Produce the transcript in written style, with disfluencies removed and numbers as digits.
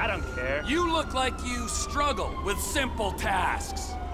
I don't care. You look like you struggle with simple tasks.